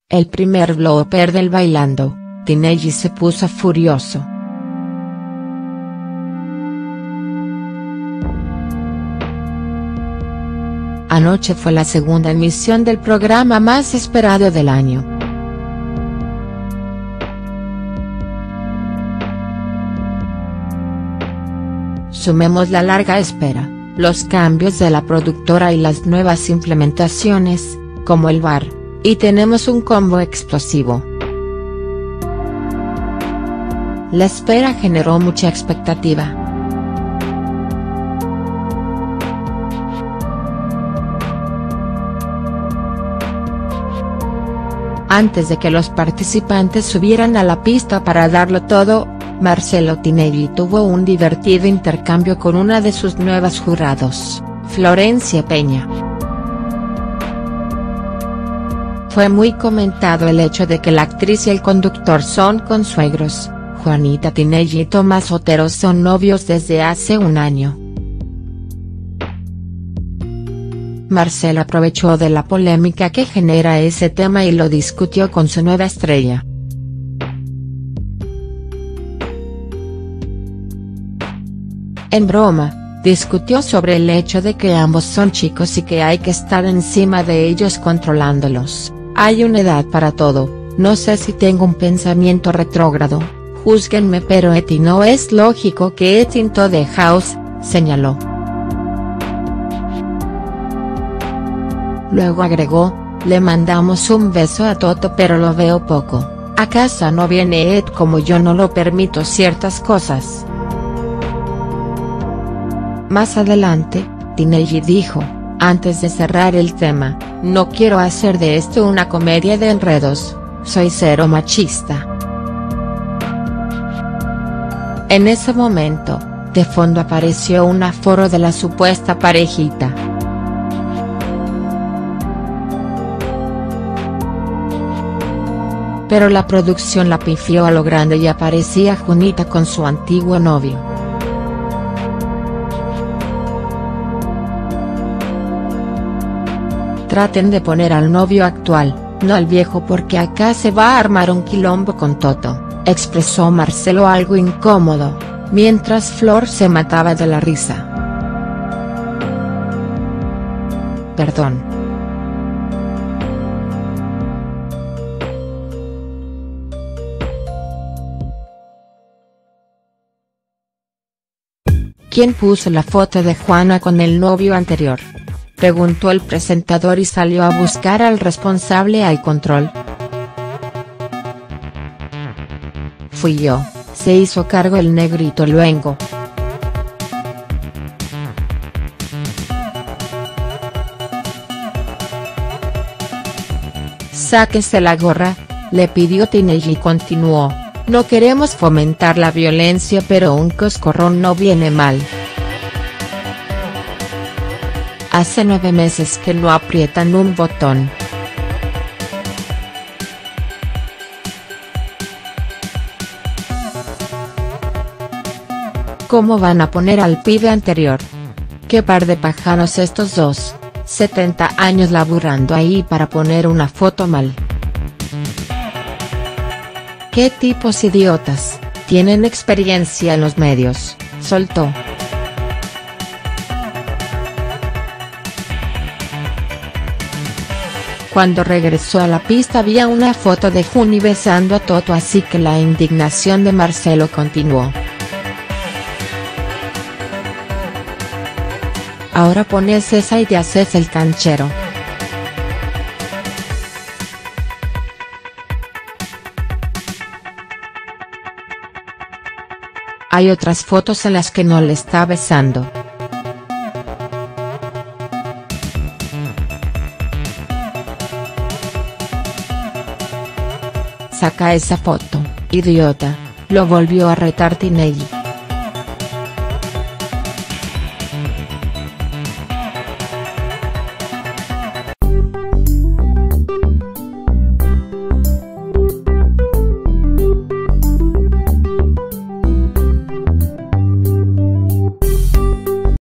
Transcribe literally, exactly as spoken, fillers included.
el primer blooper del Bailando, Tinelli se puso furioso. Anoche fue la segunda emisión del programa más esperado del año. Sumemos la larga espera, los cambios de la productora y las nuevas implementaciones, como el V A R, y tenemos un combo explosivo. La espera generó mucha expectativa. Antes de que los participantes subieran a la pista para darlo todo, Marcelo Tinelli tuvo un divertido intercambio con una de sus nuevas jurados, Florencia Peña. Fue muy comentado el hecho de que la actriz y el conductor son consuegros. Juanita Tinelli y Tomás Otero son novios desde hace un año. Marcelo aprovechó de la polémica que genera ese tema y lo discutió con su nueva estrella. En broma, discutió sobre el hecho de que ambos son chicos y que hay que estar encima de ellos controlándolos. Hay una edad para todo, no sé si tengo un pensamiento retrógrado, júzguenme, pero Eti no es lógico que Eti into the house, señaló. Luego agregó, le mandamos un beso a Toto pero lo veo poco, a casa no viene Ed como yo no lo permito ciertas cosas. Más adelante, Tinelli dijo, antes de cerrar el tema, no quiero hacer de esto una comedia de enredos, soy cero machista. En ese momento, de fondo apareció una foto de la supuesta parejita. Pero la producción la pifió a lo grande y aparecía Junita con su antiguo novio. Traten de poner al novio actual, no al viejo porque acá se va a armar un quilombo con Toto, expresó Marcelo algo incómodo, mientras Flor se mataba de la risa. Perdón. ¿Quién puso la foto de Juana con el novio anterior?, preguntó el presentador y salió a buscar al responsable al control. Fui yo, se hizo cargo el negrito luengo. Sáquese la gorra, le pidió Tinelli y continuó, no queremos fomentar la violencia pero un coscorrón no viene mal. Hace nueve meses que no aprietan un botón. ¿Cómo van a poner al pibe anterior? ¿Qué par de pájaros estos dos, setenta años laburando ahí para poner una foto mal? ¿Qué tipos idiotas, tienen experiencia en los medios?, soltó. Cuando regresó a la pista había una foto de Juni besando a Toto, así que la indignación de Marcelo continuó. Ahora pones esa y te haces el canchero. Hay otras fotos en las que no le está besando. Saca esa foto, idiota, lo volvió a retar Tinelli.